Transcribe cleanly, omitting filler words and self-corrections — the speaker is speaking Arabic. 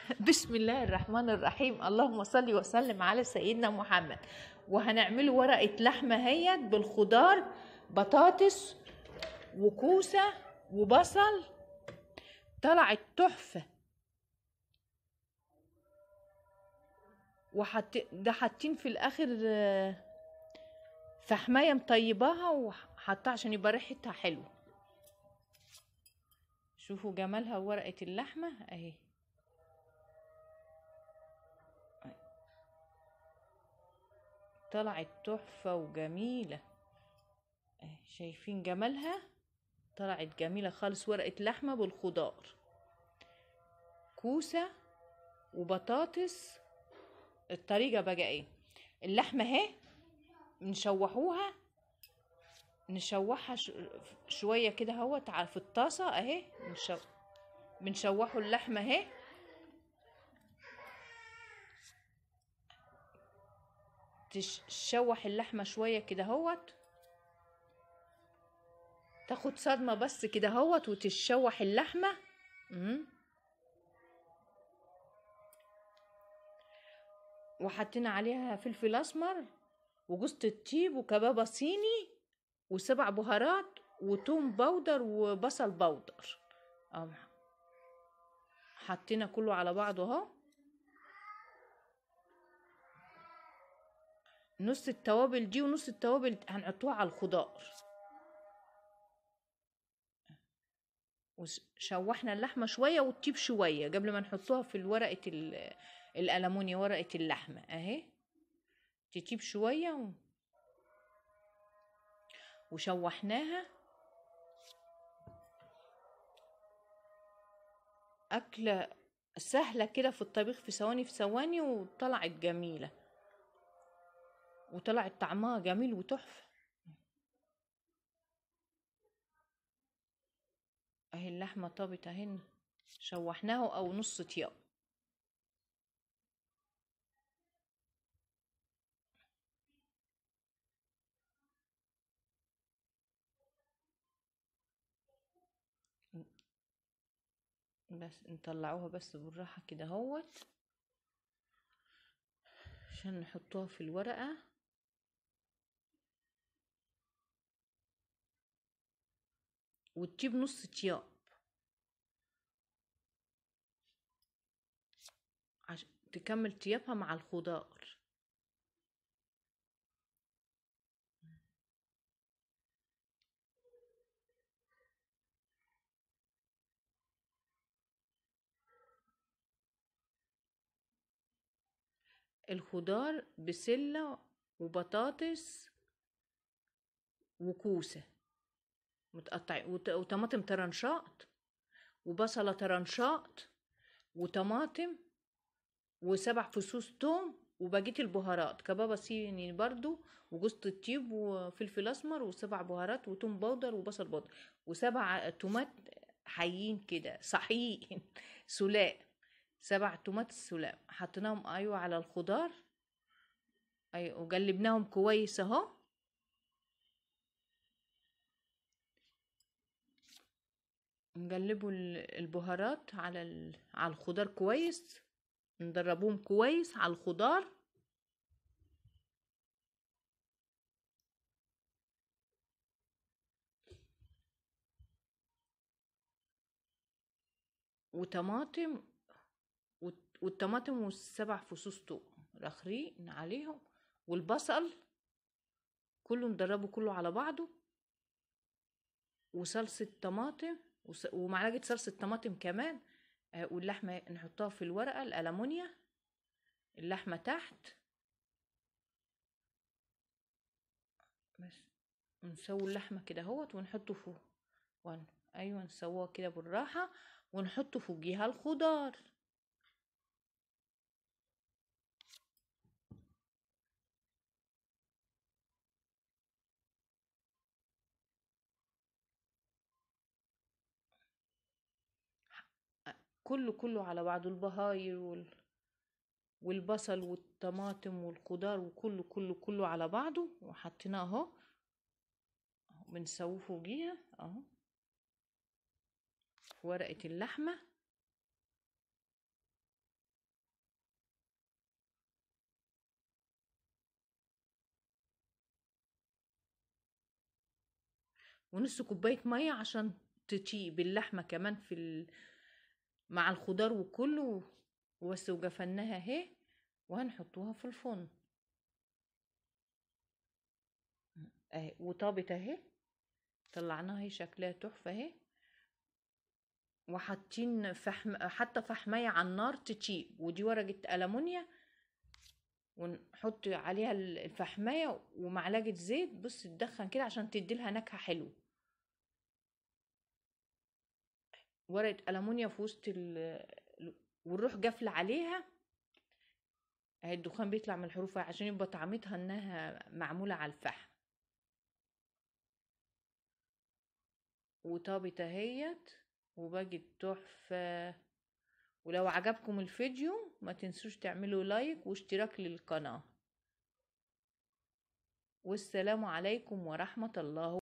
بسم الله الرحمن الرحيم. اللهم صل وسلم على سيدنا محمد. وهنعمله ورقة لحمة هيت بالخضار، بطاطس وكوسة وبصل. طلعت تحفة. ده حاطين في الاخر فحماية مطيباها وحطها عشان يبقى ريحتها حلوة. شوفوا جمالها ورقة اللحمة اهي. طلعت تحفة وجميلة اهي، شايفين جمالها؟ طلعت جميلة خالص. ورقة لحمة بالخضار، كوسة وبطاطس. الطريقة بقى ايه؟ اللحمة اهي نشوحها شوية كده اهوت في الطاسة اهي. بنشوحوا اللحمة اهي. تشوح اللحمة شوية كده اهوت، تاخد صدمة بس كده اهوت وتشوح اللحمة. وحطينا عليها فلفل اسمر وجوز الطيب وكبابة صيني وسبع بهارات وتوم بودر وبصل بودر. حطينا كله على بعضه اهو. نص التوابل دي ونص التوابل هنحطوها على الخضار. وشوحنا اللحمة شوية والطيب شوية قبل ما نحطوها في ورقة الألمونيا، ورقة اللحمة اهي تطيب شوية وشوحناها. أكلة سهلة كده في الطبيخ، في ثواني في ثواني، وطلعت جميلة وطلعت طعمها جميل وتحفة اهي. اللحمة طابت اهي، شوحناها او نص طياب. بس نطلعوها بس بالراحة كده اهوت عشان نحطوها في الورقة. وتجيب نص طياب عشان تكمل طيابها مع الخضار. الخضار بسلة وبطاطس وكوسة متقطع وطماطم ترنشات وبصلة ترنشات وطماطم وسبع فصوص توم وبقية البهارات، كبابة صيني برضو وجوز الطيب وفلفل اسمر وسبع بهارات وتوم بودر وبصل بودر وسبع تومات حيين كده صحيين سلاق. سبع تومات سلاق حطيناهم ايوه على الخضار ايوه، وقلبناهم كويس اهو. نقلبوا البهارات على الخضار كويس، ندربوهم كويس على الخضار. وطماطم والطماطم والسبع فصوص توم الاخرين عليهم، والبصل كله ندربه كله على بعضه. وصلصة طماطم ومعلقة صلصة طماطم كمان. واللحمة نحطها في الورقة الألمونيا، اللحمة تحت بس. نسوي اللحمة كده اهوت ونحطه فوق ايوه نسووها كده بالراحة ونحطه فوقيها الخضار. كله على بعضه، البهاير والبصل والطماطم والخضار وكله على بعضه وحطيناه اهو. بنسويه فوقيها اهو في ورقة اللحمة. ونص كوباية مية عشان تطيب اللحمة كمان مع الخضار وكله. وبس، وجفناها اهي، وهنحطوها في الفرن اهي. وطابت اهي، طلعناها اهي، شكلها تحفة اهي. وحاطين حتى فحمية على النار تطيب، ودي ورقة ألمونيا، ونحط عليها الفحمية ومعلقة زيت، بص تدخن كده عشان تديلها نكهة حلوة. ورقة ألمونيا في وسط ونروح قافلة عليها اهي، الدخان بيطلع من الحروف عشان يبقى طعمتها انها معمولة على الفحم. وطابت اهيت وبقت تحفة. ولو عجبكم الفيديو ما تنسوش تعملوا لايك واشتراك للقناة. والسلام عليكم ورحمة الله.